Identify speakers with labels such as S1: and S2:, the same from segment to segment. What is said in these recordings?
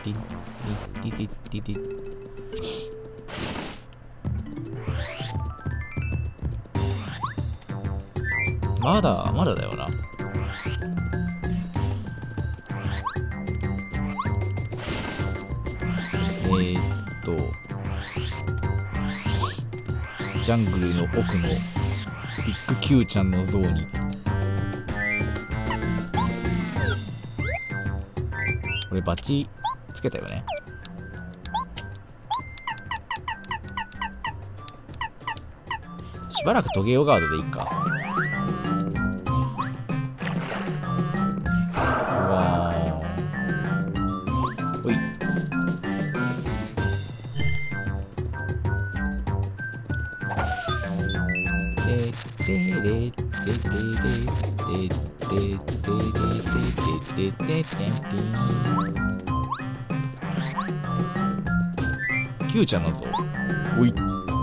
S1: まだだよな。ジャングルの奥のビッグ Q ちゃんの像に俺バッチつけたよね。しばらくトゲオガードでいいか。うわー、おい。Q ちゃんの像、おい。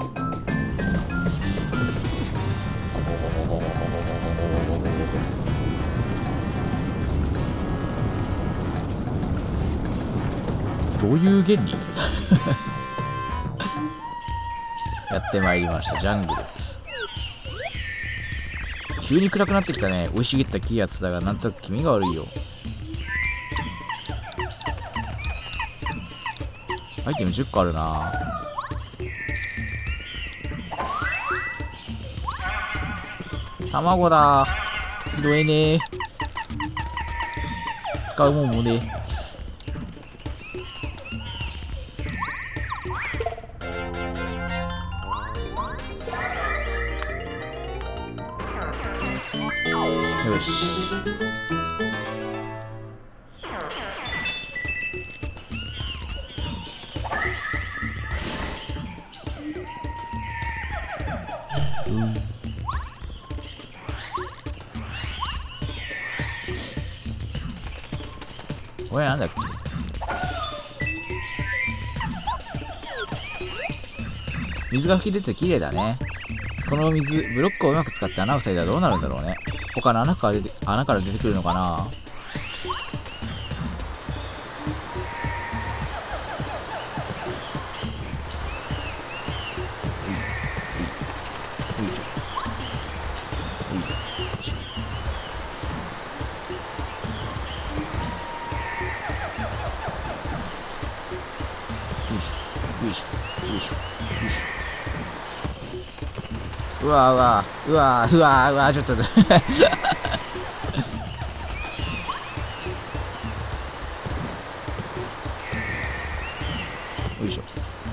S1: どういう原理やってまいりました。ジャングルです。急に暗くなってきたね。生い茂った木やつだが、なんとなく気味が悪いよ。アイテム10個あるな。卵だ。拾えねえ。使うもんもねえ。よし。これなんだっけ。水が噴き出て綺麗だね。この水、ブロックをうまく使って穴を塞いだらどうなるんだろうね。他の穴から出てくるのかな。うわうわうわうわうわ、ちょっとよいしょ。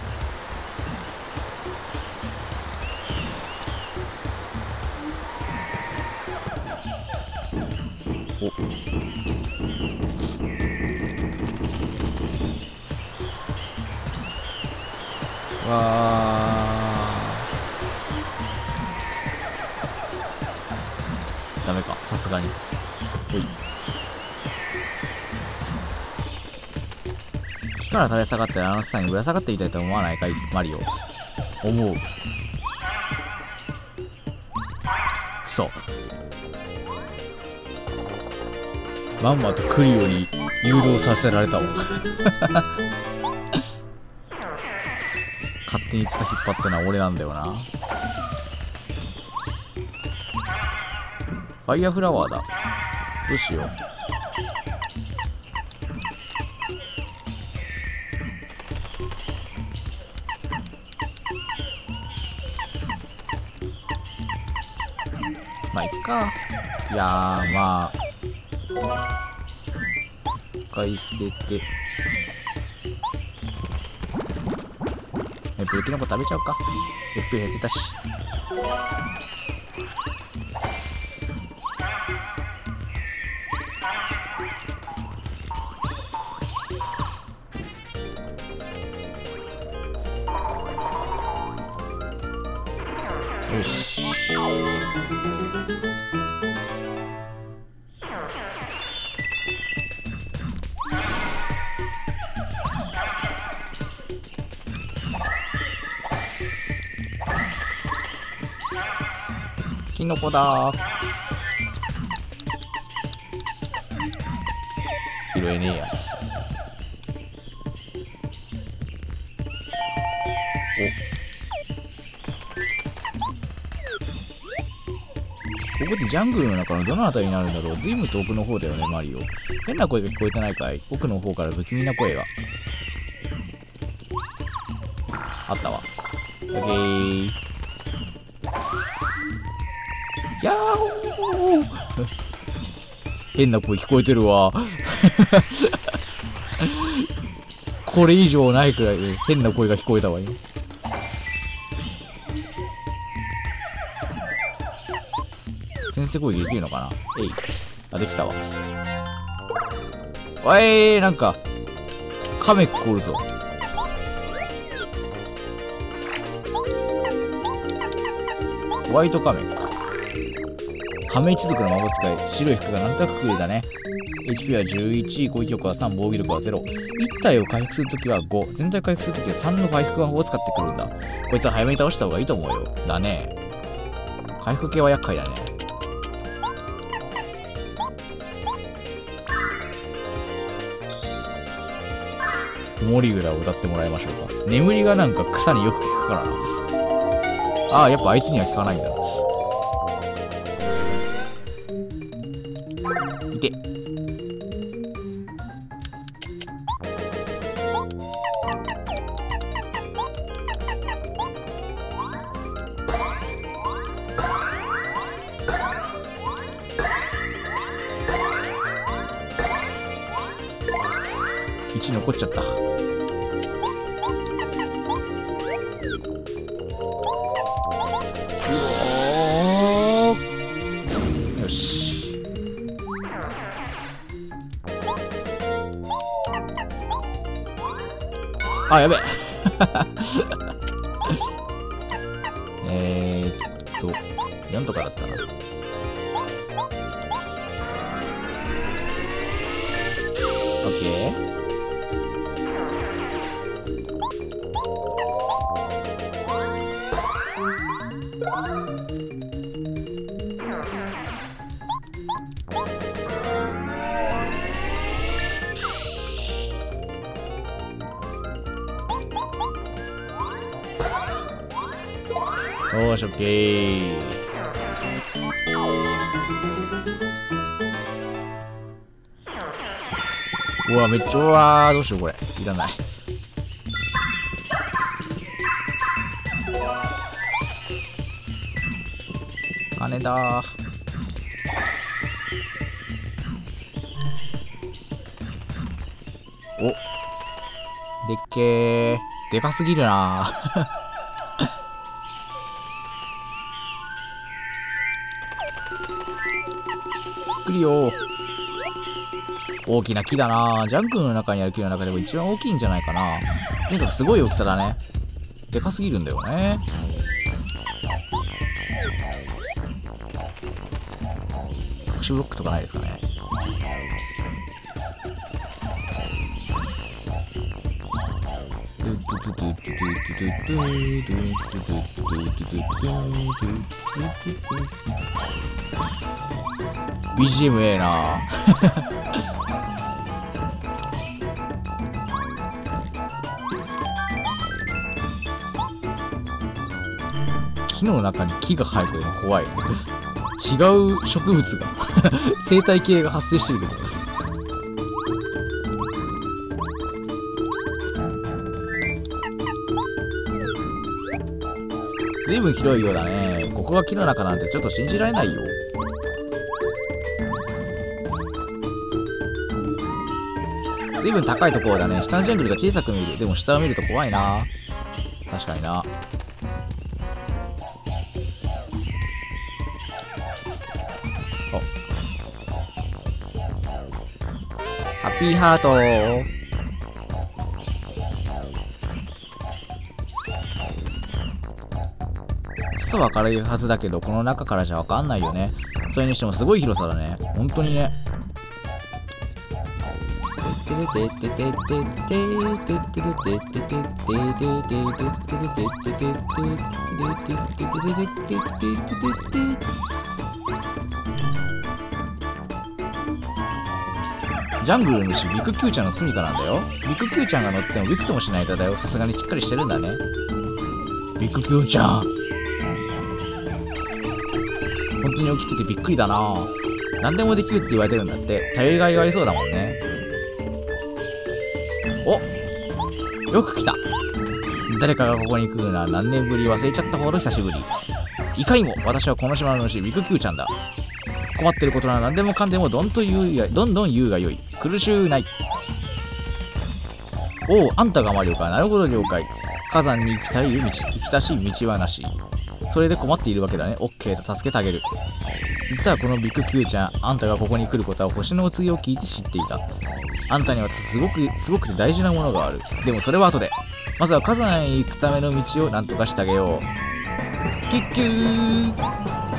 S1: おわー、ダメか、さすがに。ほい。木から垂れ下がってあの下にぶら下がっていたいと思わないかい、マリオ。思う。くそ。まんまとクリオに誘導させられたわ。勝手にツタ引っ張ったのは俺なんだよな。ファイヤーフラワーだ。どうしよう。まあいっか。いやー、まあ一回捨ててブルキノコ食べちゃうか。FP 減ってたし。よし。キノコだー。拾えねえや。 こってジャングルの中のどの辺りになるんだろう。随分遠くの方だよね、マリオ。変な声が聞こえてないかい？奥の方から不気味な声が。あったわ。オッケー。やーほー変な声聞こえてるわ。これ以上ないくらい変な声が聞こえたわよ。先生声できるのかな。えい。あ、できたわ。おい、なんか、カメックおるぞ。ホワイトカメック。亀一族の魔法使い。白い服がなんとなくクールだね。HP は11、攻撃力は3、防御力は0。1体を回復するときは5、全体回復するときは3の回復魔法を使ってくるんだ。こいつは早めに倒した方がいいと思うよ。だね。回復系は厄介だね。モリグラを歌ってもらいましょうか。眠りがなんか草によく効くからな。ああ、やっぱあいつには効かないんだ。いて。1残っちゃった。よし。あ、やべえ。4とかだったな。オッケー。よし、オッケー。うわ、めっちゃ、うわー、どうしよう、これ。いらない。金だー。お。でっけー。でかすぎるなー。来るよ。大きな木だな。ジャングルの中にある木の中でも一番大きいんじゃないかな。とにかくすごい大きさだね。でかすぎるんだよね。隠しブロックとかないですかね。BGM ええな木の中に木が生えてるの怖い。違う植物が生態系が発生してるけど。ずいぶん広いようだね。ここが木の中なんてちょっと信じられないよ。ずいぶん高いところだね。下のジャングルが小さく見える。でも下を見ると怖いな。確かにな。ハッピーハートー。外は明るいはずだけど、この中からじゃわかんないよね。それにしてもすごい広さだね。本当にね。ジャングルの主、ビクキューちゃんの住処なんだよ。ビクキューちゃんが乗ってもびくともしない枝だよ。さすがにしっかりしてるんだね。ビクキューちゃん。 本当に大きくてびっくりだな。何でもできるって言われてるんだって。頼りがいがありそうだもんね。お、よく来た。誰かがここに来るのは何年ぶり、忘れちゃったほど久しぶり。いかにも私はこの島の主、ビクキューちゃんだ。困ってることなら何でもかんでもどんどん言うがよい。苦しゅうない。おお、あんたがマリオか。なるほど、了解。火山に行きたしい道はなし。それで困っているわけだね。オッケーだ、助けてあげる。実はこのビッグキューちゃん、あんたがここに来ることは星のお告げを聞いて知っていた。あんたにはすごくて大事なものがある。でもそれは後で。まずは火山へ行くための道を何とかしてあげよう。キュッキュー。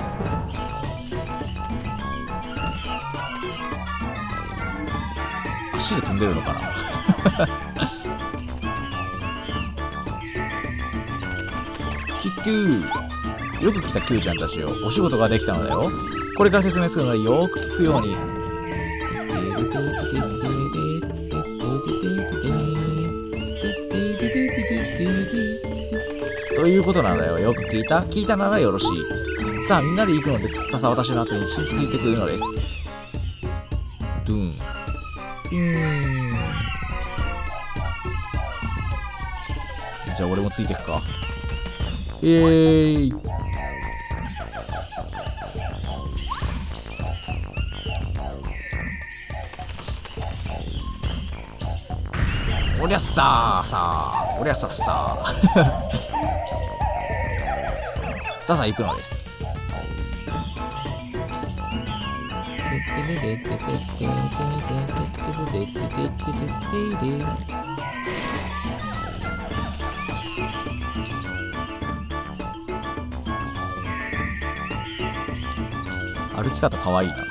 S1: 足で飛んでるのかなキュッキュー。よく来たキューちゃんたちよ。お仕事ができたのだよ。これから説明するのでよーく聞くように。ということなんだよ。よく聞いたならよろしい。さあ、みんなで行くのです。さあ、私の後についてくるのです。ドゥーン。じゃあ、俺もついてくか。イエーイ。おりゃっさーさー、おりゃっさっさーさあさあ行くのです。歩き方かわいいな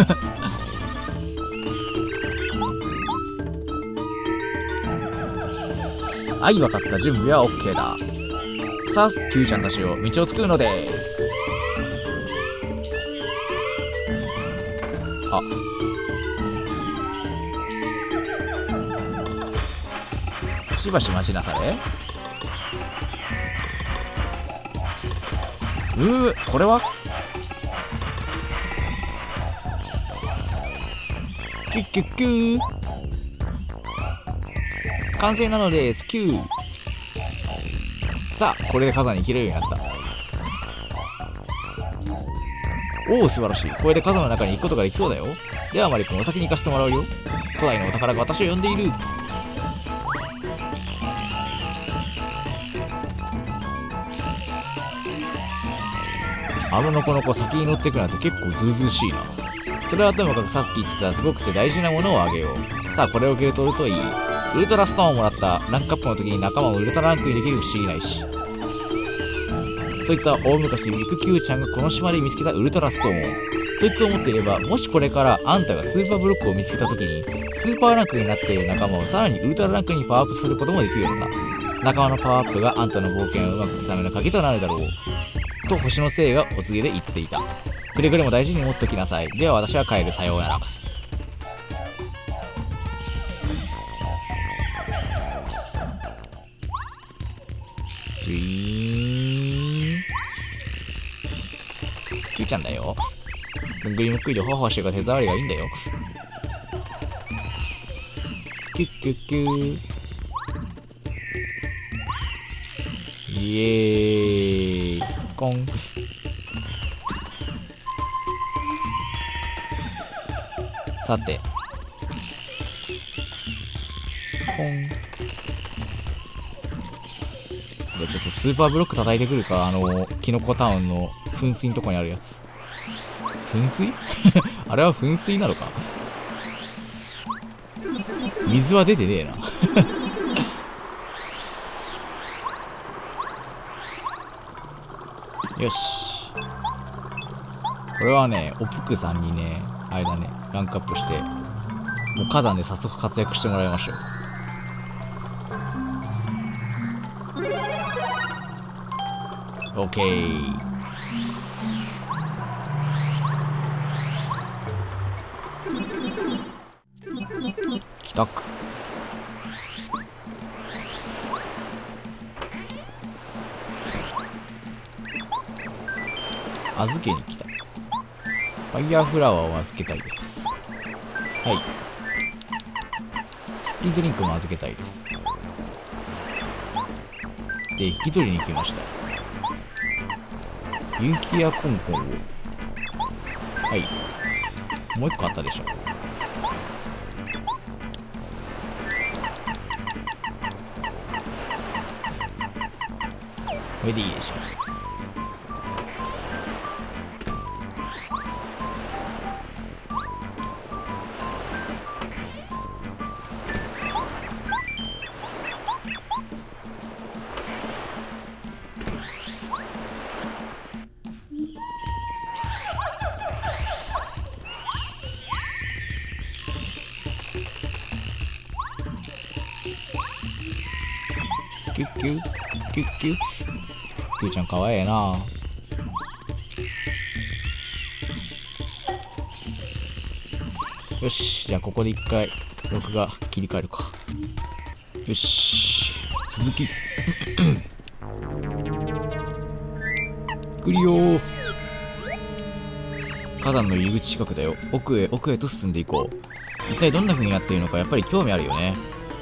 S1: はい、わかった。準備は OK だ。さあ、キューちゃんたちを道を作るのです。あ、しばし待ちなされ。これはキュッキュッキュー。完成なのです。キュー。さあ、これで火山に行けるようになった。おお、素晴らしい。これで火山の中に行くことができそうだよ。ではマリ君、お先に行かせてもらうよ。古代のお宝が私を呼んでいる。あのノコノコ先に乗ってくなんて結構ズうずうしいな。それはともかくさっき言ってたすごくて大事なものをあげよう。さあ、これを受け取るといい。ウルトラストーンをもらった。ランクアップの時に仲間をウルトラランクにできる不思議ないし。そいつは大昔ビクキューちゃんがこの島で見つけたウルトラストーンを。そいつを持っていれば、もしこれからあんたがスーパーブロックを見つけた時に、スーパーランクになっている仲間をさらにウルトラランクにパワーアップすることもできるのだ。仲間のパワーアップがあんたの冒険をうまくいくための鍵となるだろう。と星のせいがお告げで言っていた。くれぐれも大事に持っておきなさい。では私は帰る。さようなら。キューちゃんだよ。ずんぐりむっくりでほわほわしてるから手触りがいいんだよ。キュッキュッキュー。イエーイ。コン。さて。コン。じゃあちょっとスーパーブロック叩いてくるか。キノコタウンの噴水のとこにあるやつ。噴水あれは噴水なのか。水は出てねえなよし。これはね、おぷくさんにね、あれだね、ランクアップして、もう火山で早速活躍してもらいましょう。オッケー。帰宅。預けに来た。 ファイヤーフラワーを預けたいです。はい。スピードリンクも預けたいです。で、引き取りに来ました。雪やコンコンを。はい。もう一個あったでしょ。これでいいでしょ。キュッキュッキュッキュッ。キューちゃんかわいいな。よし、じゃあここで一回録画切り替えるか。よし、続き来るよー。火山の入り口近くだよ。奥へ奥へと進んでいこう。一体どんな風になっているのかやっぱり興味あるよね。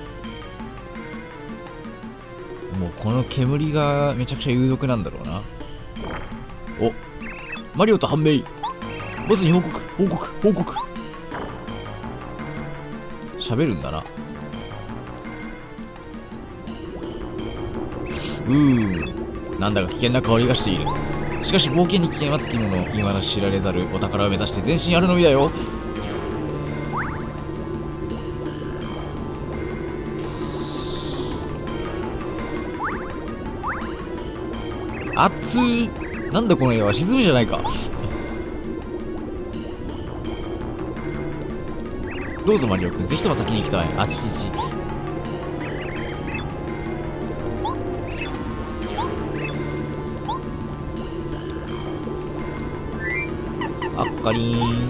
S1: もうこの煙がめちゃくちゃ有毒なんだろうな。お、マリオと判明。ボスに報告喋るんだな。なんだか危険な香りがしている。しかし冒険に危険はつきもの。今の知られざるお宝を目指して前進あるのみだよ。あっつー。なんだこの絵は。沈むじゃないか。どうぞマリオくん、ぜひとも先に行きたい。あちちち。あっかりーん。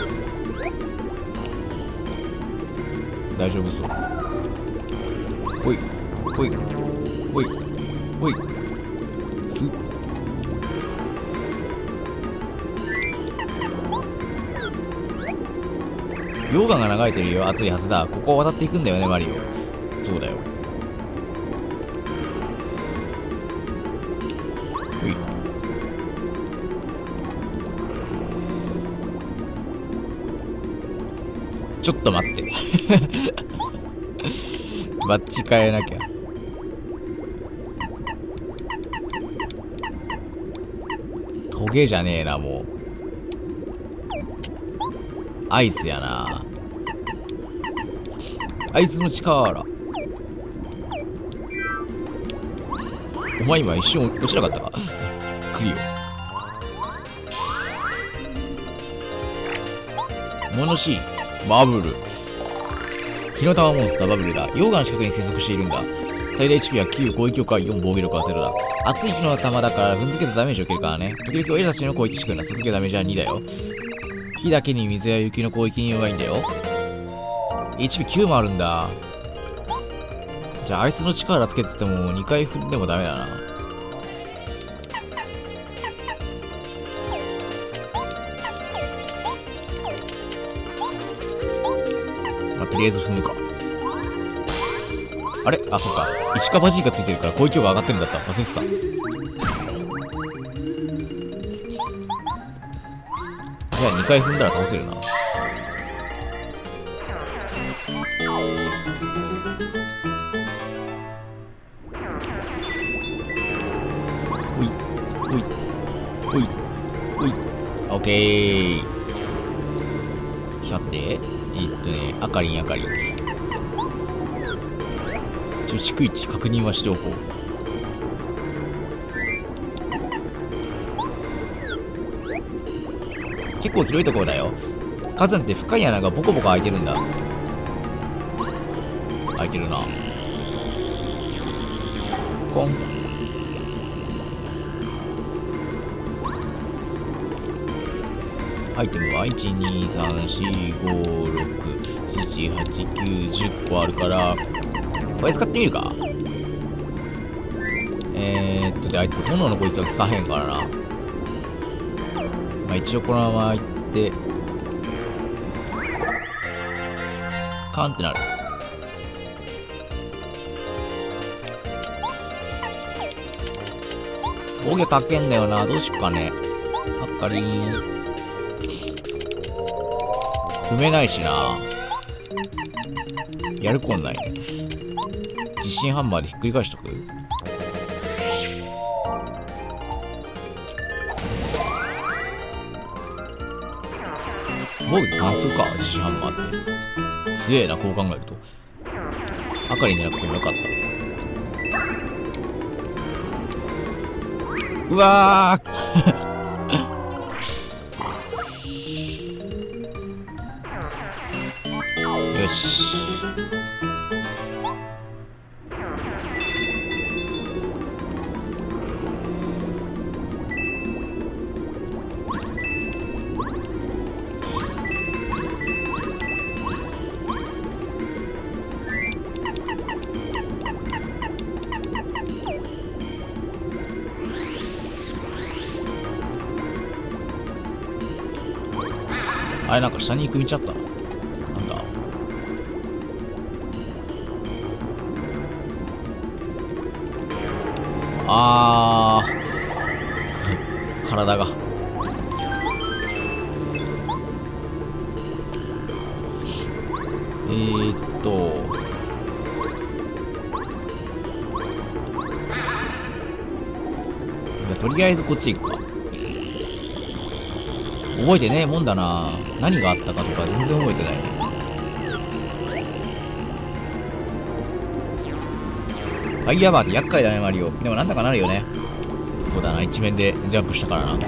S1: 大丈夫そう。ほいほいほいほい。すっ。溶岩が流れてるよ。熱いはずだ。ここを渡っていくんだよね、マリオ。そうだよ。ほい。ちょっと待って。バッチ変えなきゃ。トゲじゃねえな、もう。アイスやな。あいつの力。お前今一瞬落ちなかったか。クリオ。モノシーン。バブル。火の玉モンスターバブルだ。溶岩の近くに生息しているんだ。最大 HP は9、攻撃力は4、防御力は0だ。熱い火の玉だから踏んづけたダメージを受けるからね。時々オイラたちの攻撃しくなすげダメージは2だよ。火だけに水や雪の攻撃に弱いんだよ。HP9 もあるんだ。じゃあアイスの力つけてても2回踏んでもダメだな。まあ、とりあえず踏むか。あれ、あ、そっか。石かバジーがついてるから攻撃力が上がってるんだった。忘れてた。じゃあ2回踏んだら倒せるな。おいおいおいおい。オッケー。さてあかりん逐一確認はしておこう。結構広いところだよ。火山って深い穴がボコボコ開いてるんだ。開いてるな。コン。アイテムは1、2、3、4、5、6、7、8、9、10個あるから、これ使ってみるか。で、あいつ炎の攻撃は効かへんからな。まあ一応このまま行って、カンってなる。防御かけんだよな。どうしよっかね。あっかりーん。踏めないしな。やるこんないね。地震ハンマーでひっくり返しとく。防御関数か、地震ハンマーって。強えな、こう考えると。あかりになくてもよかった。うわーよし。あれ、なんか下に行く道あったな。なんだ。体が。とりあえずこっち行くか。覚えてねえもんだな。何があったかとか全然覚えてないね。ファイヤーバーって厄介だね、マリオ。でもなんだかなるよね。そうだな、一面でジャンプしたからな。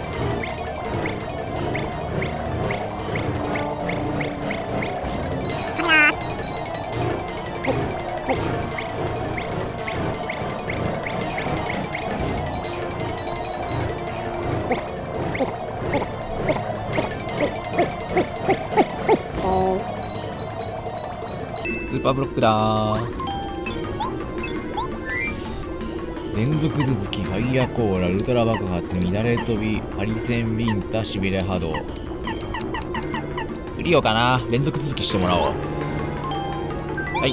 S1: スーパーブロックだー。連続続き、ファイヤーコーラ、ウルトラ爆発、乱れ飛び、ハリセンビンタ、しびれ波動。クリオかな。連続続きしてもらおう。はい。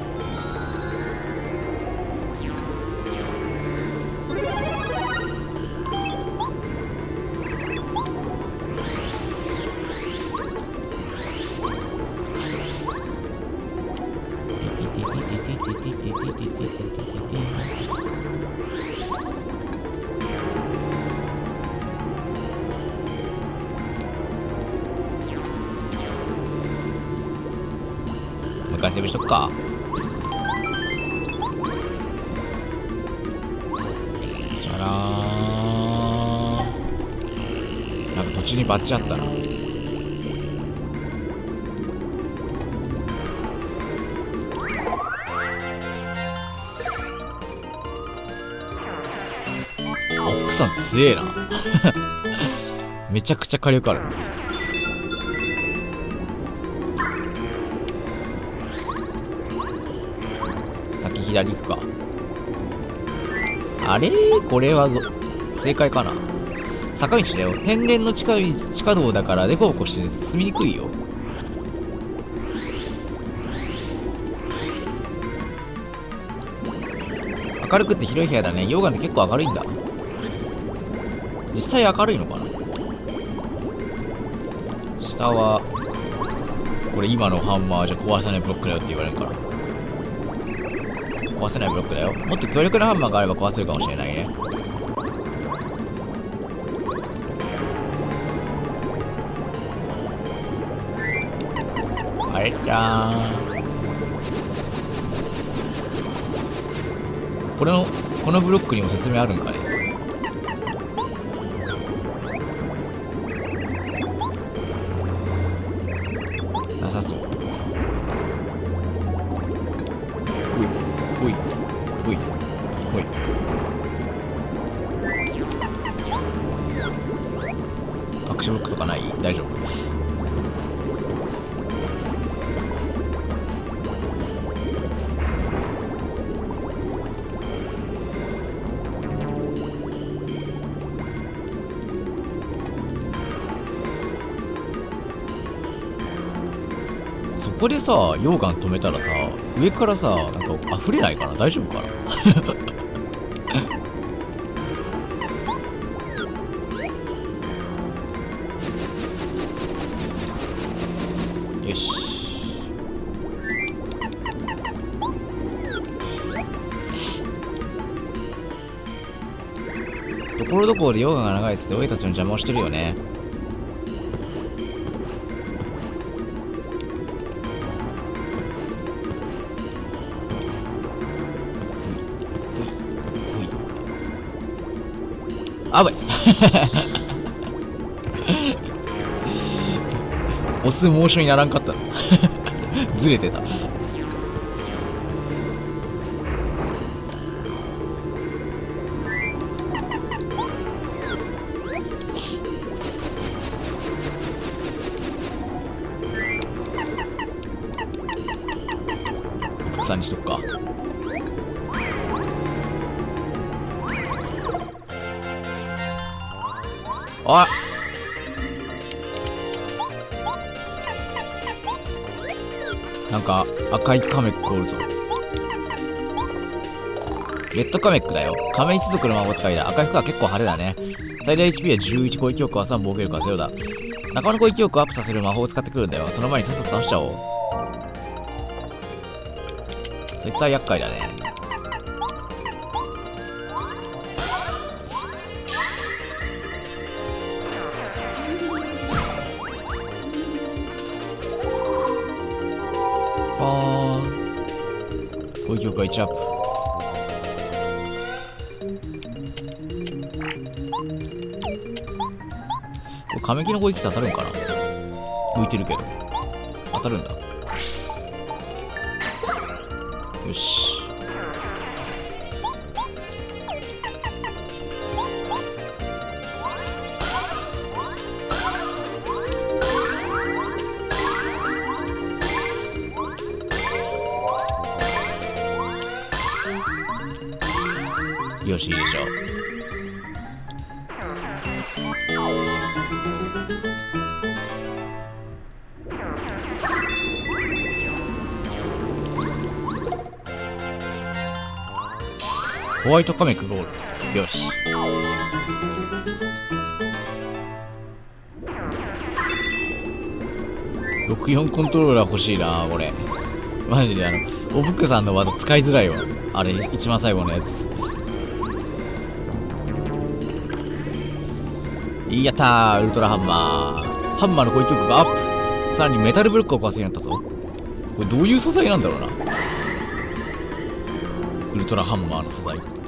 S1: もう一回セーブしとくか。じゃらーん。なんか途中にバッチあったな。奥さん強えな。めちゃくちゃ火力ある。先左行くか。あれこれは正解かな。坂道だよ。天然の地下道だからデコボコして進みにくいよ。明るくって広い部屋だね。溶岩って結構明るいんだ。実際明るいのかな。下はこれ今のハンマーじゃ壊せないブロックだよって言われるから。壊せないブロックだよ。もっと強力なハンマーがあれば壊せるかもしれないね。あれじゃーん。このブロックにも説明あるんかね。なさそう。ほいほいほいほい。隠しブロックとかない？大丈夫。 そこでさ、溶岩止めたらさ、上からさ、なんか溢れないかな？大丈夫かな？よし。ところどころで溶岩が長いっつって俺たちの邪魔をしてるよね。あばい押すモーションにならんかったのずれてた。草にしとくか。あっ、なんか赤いカメックおるぞ。レッドカメックだよ。亀一族の魔法使いだ。赤い服は結構派手だね。最大 HP は11、攻撃力は3、防御力は0だ。仲間の攻撃力をアップさせる魔法を使ってくるんだよ。その前にさっさと倒しちゃおう。そいつは厄介だね。パーン。攻撃力が1アップ。これ亀木の攻撃って当たるんかな？浮いてるけど当たるんだ。よし。よし、いいでしょう。ホワイトカメックゴール。よし。64コントローラー欲しいな、これ。マジでおぶくさんの技使いづらいわ。あれ、一番最後のやつ。やったー、ウルトラハンマー。ハンマーの攻撃力がアップ。さらにメタルブロックを壊すようになったぞ。これどういう素材なんだろうな。ウルトラハンマーの素材。